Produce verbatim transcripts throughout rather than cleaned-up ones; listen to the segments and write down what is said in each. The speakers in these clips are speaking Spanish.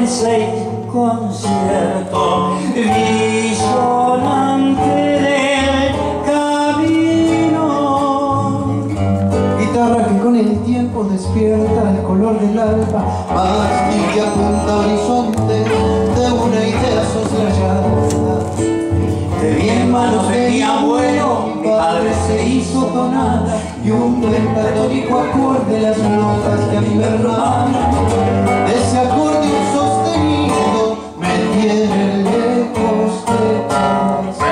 seis conciertos disonante del camino. Guitarra que con el tiempo despierta el color del alba, mástil que apunta a horizonte de una idea soslayada. De bien manos de mi abuelo, mi padre se hizo tonada, y un pentatónico acorde las notas que a mi hermana. Ese acordeón sostenido me tiene lejos de casa.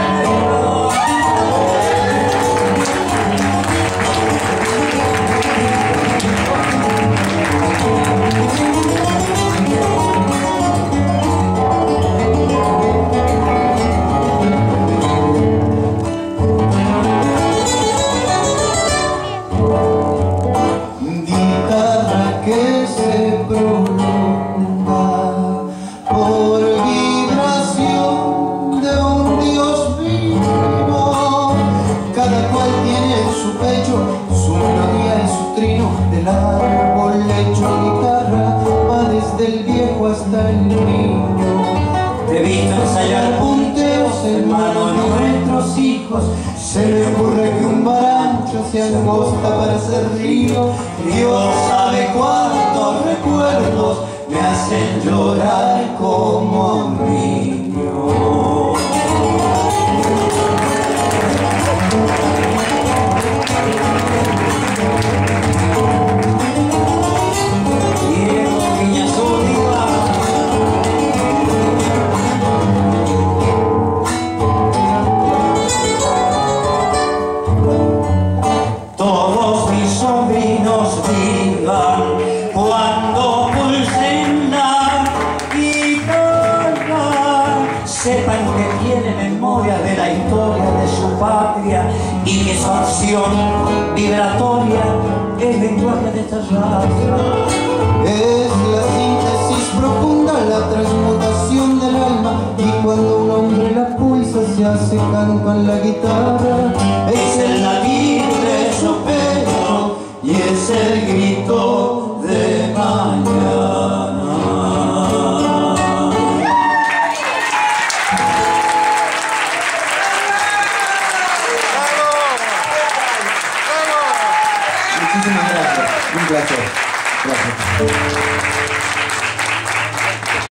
Hasta el niño. Te he visto ensayar punteos, hermano, de nuestros hijos. Se me ocurre que un barancho se angosta para ser río. Dios sabe cuántos recuerdos me hacen llorar como a un niño. Todos mis sobrinos digan cuando pulsen la guitarra, sepan que tiene memoria de la historia de su patria y que su acción vibratoria es lenguaje de esta raza. Es la síntesis profunda, la transmutación del alma, y cuando un hombre la pulsa se hace canto en la guitarra. Es el latir de su pecho y es el grito de mañana. Muchísimas gracias, un placer. Gracias.